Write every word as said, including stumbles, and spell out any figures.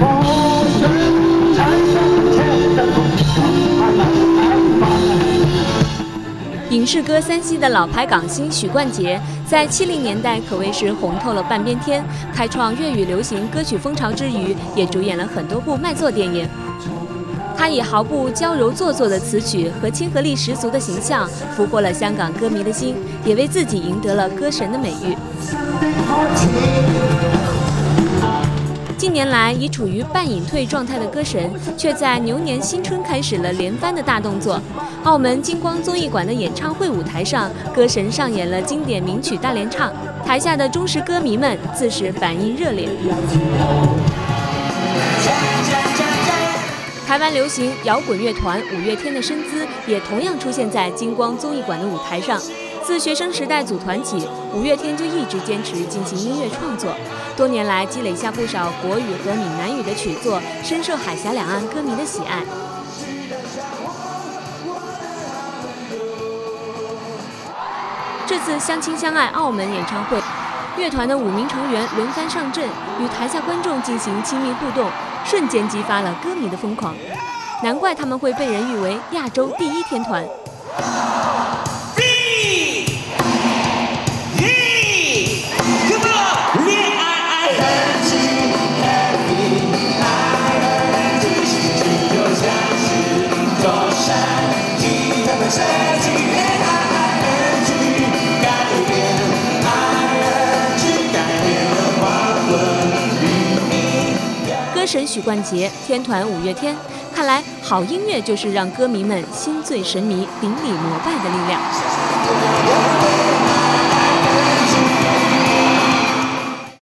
影视歌三栖的老牌港星许冠杰，在七零年代可谓是红透了半边天，开创粤语流行歌曲风潮之余，也主演了很多部卖座电影。他以毫不娇柔做作的词曲和亲和力十足的形象，俘获了香港歌迷的心，也为自己赢得了歌神的美誉。近年来，已处于半隐退状态的歌神，却在牛年新春开始了连番的大动作。澳门金光综艺馆的演唱会舞台上，歌神上演了经典名曲大联唱，台下的忠实歌迷们自是反应热烈。台湾流行摇滚乐团五月天的身姿也同样出现在金光综艺馆的舞台上。自学生时代组团起，五月天就一直坚持进行音乐创作，多年来积累下不少国语和闽南语的曲作，深受海峡两岸歌迷的喜爱。这次相亲相爱澳门演唱会，乐团的五名成员轮番上阵，与台下观众进行亲密互动，瞬间激发了歌迷的疯狂。难怪他们会被人誉为亚洲第一天团。歌神许冠杰，天团五月天，看来好音乐就是让歌迷们心醉神迷、顶礼膜拜的力量。